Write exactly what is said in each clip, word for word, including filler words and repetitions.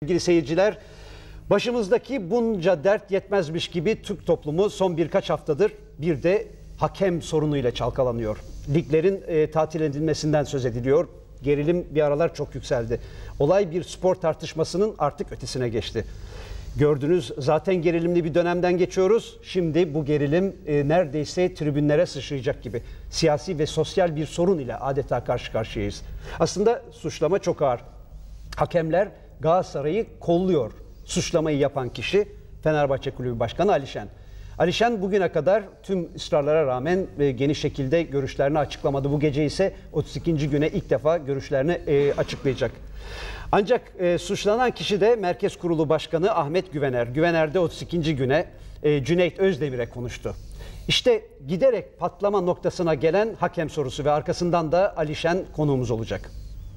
Sevgili seyirciler, başımızdaki bunca dert yetmezmiş gibi Türk toplumu son birkaç haftadır bir de hakem sorunuyla çalkalanıyor. Liglerin e, tatil edilmesinden söz ediliyor. Gerilim bir aralar çok yükseldi. Olay bir spor tartışmasının artık ötesine geçti. Gördünüz, zaten gerilimli bir dönemden geçiyoruz. Şimdi bu gerilim e, neredeyse tribünlere sıçrayacak gibi. Siyasi ve sosyal bir sorun ile adeta karşı karşıyayız. Aslında suçlama çok ağır. Hakemler Galatasaray'ı kolluyor. Suçlamayı yapan kişi Fenerbahçe Kulübü Başkanı Ali Şen. Ali Şen bugüne kadar tüm ısrarlara rağmen e, geniş şekilde görüşlerini açıklamadı. Bu gece ise otuz ikinci güne ilk defa görüşlerini e, açıklayacak. Ancak e, suçlanan kişi de Merkez Kurulu Başkanı Ahmet Güvener. Güvener de otuz ikinci güne e, Cüneyt Özdemir'e konuştu. İşte giderek patlama noktasına gelen hakem sorusu ve arkasından da Ali Şen konuğumuz olacak.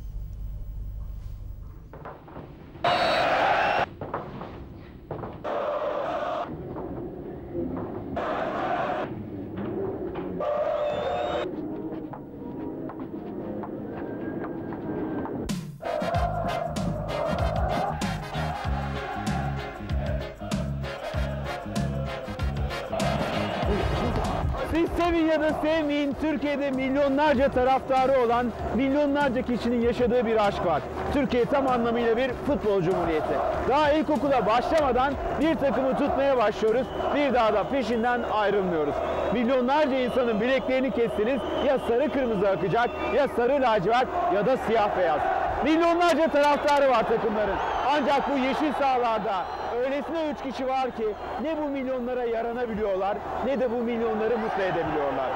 Siz sevin ya da sevmeyin, Türkiye'de milyonlarca taraftarı olan milyonlarca kişinin yaşadığı bir aşk var. Türkiye tam anlamıyla bir futbol cumhuriyeti. Daha ilkokula başlamadan bir takımı tutmaya başlıyoruz, bir daha da peşinden ayrılmıyoruz. Milyonlarca insanın bileklerini kestiniz, ya sarı kırmızı akacak, ya sarı lacivert ya da siyah beyaz. Milyonlarca taraftarı var takımların. Ancak bu yeşil sahalarda öylesine üç kişi var ki ne bu milyonlara yaranabiliyorlar ne de bu milyonları mutlu edebiliyorlar.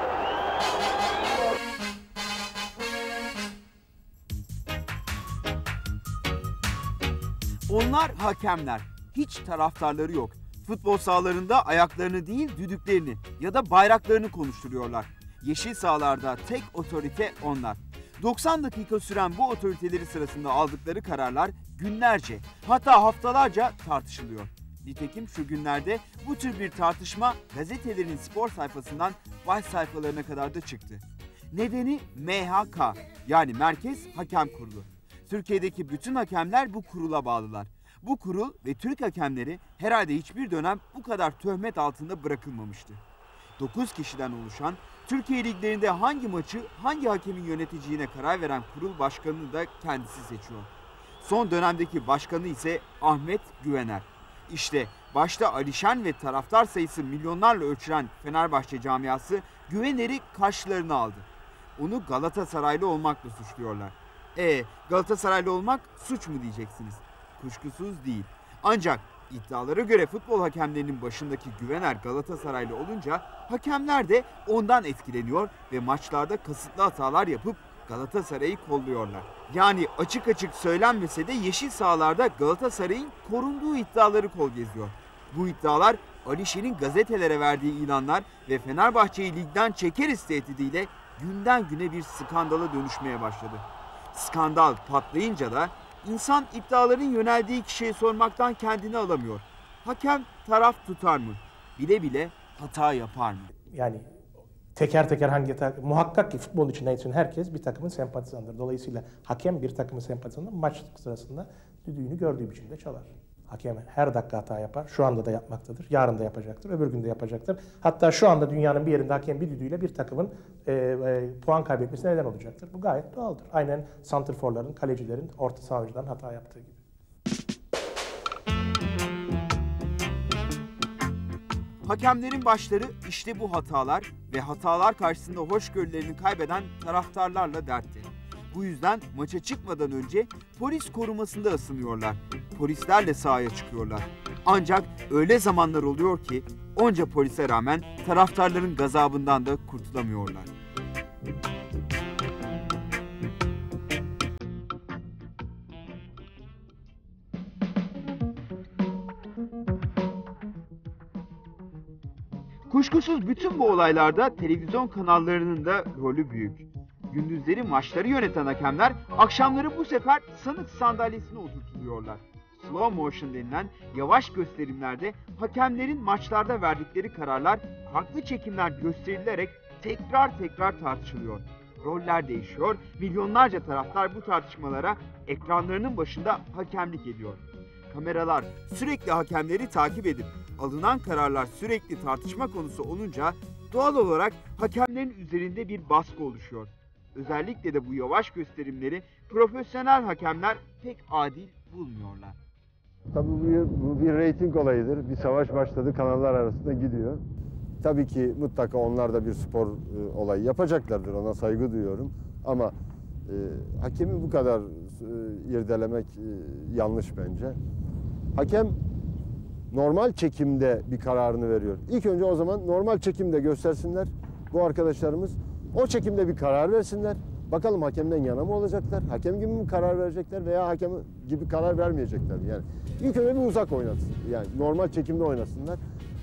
Onlar hakemler. Hiç taraftarları yok. Futbol sahalarında ayaklarını değil düdüklerini ya da bayraklarını konuşturuyorlar. Yeşil sahalarda tek otorite onlar. doksan dakika süren bu otoriteleri sırasında aldıkları kararlar günlerce, hatta haftalarca tartışılıyor. Nitekim şu günlerde bu tür bir tartışma gazetelerin spor sayfasından baş sayfalarına kadar da çıktı. Nedeni M H K, yani Merkez Hakem Kurulu. Türkiye'deki bütün hakemler bu kurula bağlılar. Bu kurul ve Türk hakemleri herhalde hiçbir dönem bu kadar töhmet altında bırakılmamıştı. dokuz kişiden oluşan, Türkiye liglerinde hangi maçı hangi hakemin yöneteceğine karar veren kurul başkanını da kendisi seçiyor. Son dönemdeki başkanı ise Ahmet Güvener. İşte başta Ali Şen ve taraftar sayısı milyonlarla ölçülen Fenerbahçe camiası Güvener'i karşılarına aldı. Onu Galatasaraylı olmakla suçluyorlar. E Galatasaraylı olmak suç mu diyeceksiniz? Kuşkusuz değil. Ancak iddialara göre futbol hakemlerinin başındaki Güvener Galatasaraylı olunca hakemler de ondan etkileniyor ve maçlarda kasıtlı hatalar yapıp Galatasaray'ı kolluyorlar. Yani açık açık söylenmese de yeşil sahalarda Galatasaray'ın korunduğu iddiaları kol geziyor. Bu iddialar Ali Şen'in gazetelere verdiği ilanlar ve Fenerbahçe'yi ligden çekeriz tehdidiyle günden güne bir skandala dönüşmeye başladı. Skandal patlayınca da İnsan iddiaların yöneldiği kişiye sormaktan kendini alamıyor. Hakem taraf tutar mı? Bile bile hata yapar mı? Yani teker teker hangi takım, muhakkak ki futbolun içinde için herkes bir takımın sempatizanıdır. Dolayısıyla hakem bir takımın sempatizanıdır. Maç sırasında düdüğünü gördüğü biçimde çalar. Hakem her dakika hata yapar. Şu anda da yapmaktadır. Yarın da yapacaktır. Öbür gün de yapacaktır. Hatta şu anda dünyanın bir yerinde hakem bir düdüğüyle bir takımın e, e, puan kaybetmesine neden olacaktır. Bu gayet doğaldır. Aynen santrforların, kalecilerin, orta sahaların hata yaptığı gibi. Hakemlerin başları işte bu hatalar ve hatalar karşısında hoşgörülerini kaybeden taraftarlarla dertli. Bu yüzden maça çıkmadan önce polis korumasında ısınıyorlar. Polislerle sahaya çıkıyorlar. Ancak öyle zamanlar oluyor ki onca polise rağmen taraftarların gazabından da kurtulamıyorlar. Kuşkusuz bütün bu olaylarda televizyon kanallarının da rolü büyük. Gündüzleri maçları yöneten hakemler akşamları bu sefer sanık sandalyesine oturtuluyorlar. Slow motion denilen yavaş gösterimlerde hakemlerin maçlarda verdikleri kararlar farklı çekimler gösterilerek tekrar tekrar tartışılıyor. Roller değişiyor, milyonlarca taraftar bu tartışmalara ekranlarının başında hakemlik ediyor. kameralar sürekli hakemleri takip edip alınan kararlar sürekli tartışma konusu olunca doğal olarak hakemlerin üzerinde bir baskı oluşuyor. Özellikle de bu yavaş gösterimleri profesyonel hakemler pek adil bulmuyorlar. Tabii bu bir, bu bir reyting olayıdır. Bir savaş başladı, kanallar arasında gidiyor. Tabii ki mutlaka onlar da bir spor e, olayı yapacaklardır. Ona saygı duyuyorum. Ama e, hakemi bu kadar e, irdelemek e, yanlış bence. Hakem normal çekimde bir kararını veriyor. İlk önce o zaman normal çekimde göstersinler bu arkadaşlarımız. O çekimde bir karar versinler. Bakalım hakemden yana mı olacaklar? Hakem gibi mi karar verecekler veya hakem gibi karar vermeyecekler? Yani ilk önce bir uzak oynasın. Yani normal çekimde oynasınlar.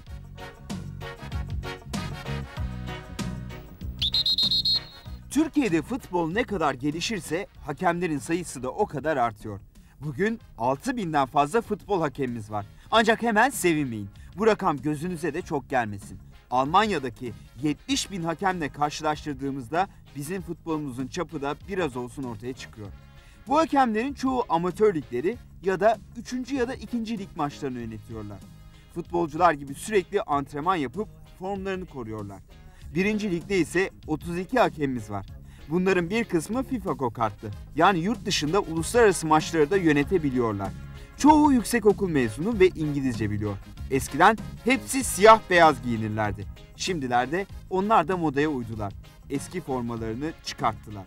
Türkiye'de futbol ne kadar gelişirse hakemlerin sayısı da o kadar artıyor. Bugün altı binden fazla futbol hakemimiz var. Ancak hemen sevinmeyin. Bu rakam gözünüze de çok gelmesin. Almanya'daki yetmiş bin hakemle karşılaştırdığımızda bizim futbolumuzun çapı da biraz olsun ortaya çıkıyor. Bu hakemlerin çoğu amatör ligleri ya da üçüncü ya da ikinci lig maçlarını yönetiyorlar. Futbolcular gibi sürekli antrenman yapıp formlarını koruyorlar. Birinci ligde ise otuz iki hakemimiz var. Bunların bir kısmı FIFA kokartlı. Yani yurt dışında uluslararası maçları da yönetebiliyorlar. Çoğu yüksekokul mezunu ve İngilizce biliyor. Eskiden hepsi siyah beyaz giyinirlerdi. Şimdilerde onlar da modaya uydular. Eski formalarını çıkarttılar.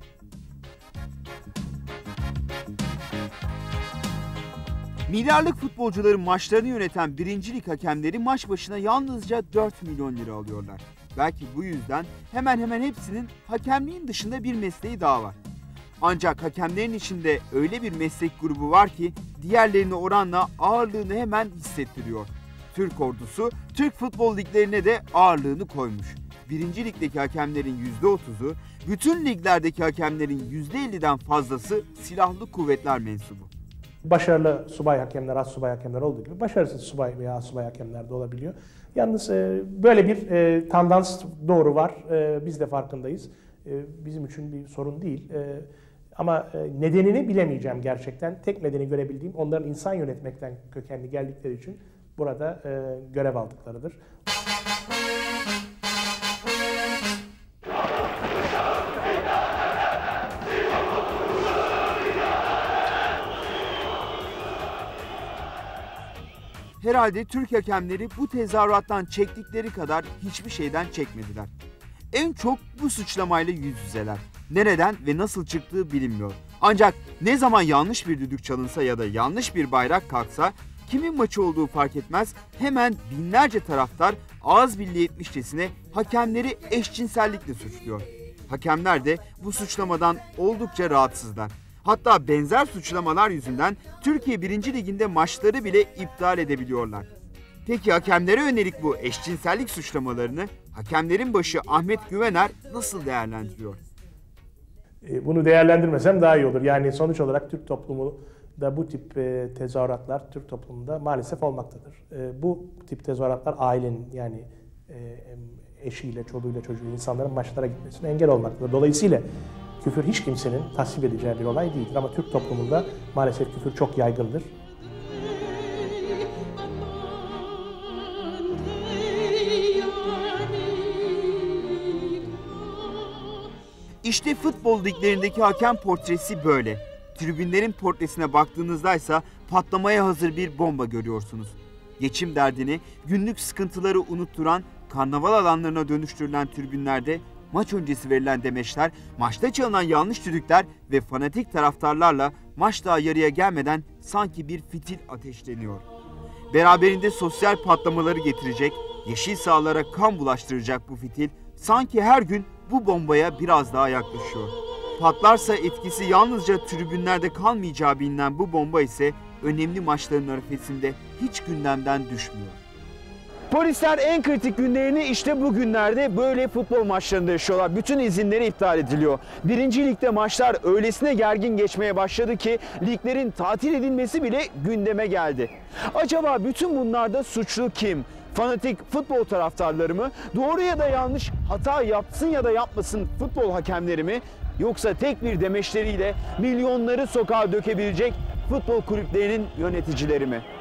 Milyarlık futbolcuların maçlarını yöneten birinci lig hakemleri maç başına yalnızca dört milyon lira alıyorlar. Belki bu yüzden hemen hemen hepsinin hakemliğin dışında bir mesleği daha var. Ancak hakemlerin içinde öyle bir meslek grubu var ki diğerlerine oranla ağırlığını hemen hissettiriyor. Türk ordusu Türk futbol liglerine de ağırlığını koymuş. Birinci ligdeki hakemlerin yüzde otuzu, bütün liglerdeki hakemlerin yüzde elliden fazlası silahlı kuvvetler mensubu. Başarılı subay hakemler, az subay hakemler olduğu gibi başarısız subay veya az subay hakemler de olabiliyor. Yalnız e, böyle bir e, tendans doğru var. E, biz de farkındayız. E, bizim için bir sorun değil. E, ama e, nedenini bilemeyeceğim gerçekten. Tek nedeni görebildiğim onların insan yönetmekten kökenli geldikleri için burada e, görev aldıklarıdır. Herhalde Türk hakemleri bu tezahürattan çektikleri kadar hiçbir şeyden çekmediler. En çok bu suçlamayla yüz yüzeler. Nereden ve nasıl çıktığı bilinmiyor. Ancak ne zaman yanlış bir düdük çalınsa ya da yanlış bir bayrak kalksa, kimin maçı olduğu fark etmez, hemen binlerce taraftar ağız birliği etmişçesine hakemleri eşcinsellikle suçluyor. Hakemler de bu suçlamadan oldukça rahatsızlar. Hatta benzer suçlamalar yüzünden Türkiye birinci Ligi'nde maçları bile iptal edebiliyorlar. Peki hakemlere yönelik bu eşcinsellik suçlamalarını hakemlerin başı Ahmet Güvener nasıl değerlendiriyor? Bunu değerlendirmesem daha iyi olur. Yani sonuç olarak Türk toplumu da bu tip tezahüratlar Türk toplumunda maalesef olmaktadır. Bu tip tezahüratlar ailenin yani eşiyle, çoluğuyla, çocuğuyla insanların maçlara gitmesine engel olmaktadır. Dolayısıyla küfür hiç kimsenin tasvip edeceği bir olay değildir. Ama Türk toplumunda maalesef küfür çok yaygındır. İşte futbol liglerindeki hakem portresi böyle. Tribünlerin portresine baktığınızda ise patlamaya hazır bir bomba görüyorsunuz. Geçim derdini, günlük sıkıntıları unutturan, karnaval alanlarına dönüştürülen tribünlerde maç öncesi verilen demeçler, maçta çalınan yanlış düdükler ve fanatik taraftarlarla maç daha yarıya gelmeden sanki bir fitil ateşleniyor. Beraberinde sosyal patlamaları getirecek, yeşil sahalara kan bulaştıracak bu fitil sanki her gün bu bombaya biraz daha yaklaşıyor. Patlarsa etkisi yalnızca tribünlerde kalmayacağı bilinen bu bomba ise önemli maçların arifesinde hiç gündemden düşmüyor. Polisler en kritik günlerini işte bu günlerde böyle futbol maçlarında yaşıyorlar. Bütün izinleri iptal ediliyor. Birinci ligde maçlar öylesine gergin geçmeye başladı ki liglerin tatil edilmesi bile gündeme geldi. Acaba bütün bunlarda suçlu kim? Fanatik futbol taraftarları mı? Doğru ya da yanlış, hata yapsın ya da yapmasın futbol hakemleri mi? Yoksa tek bir demeçleriyle milyonları sokağa dökebilecek Futbol kulüplerinin yöneticileri mi?